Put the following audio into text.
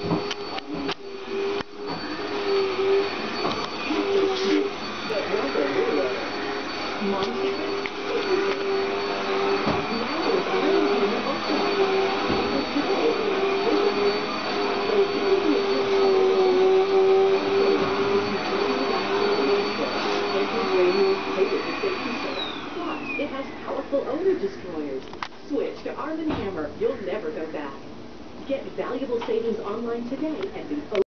It has powerful odor destroyers. Switch to Arm & Hammer. You'll never go back. Get valuable savings online today and be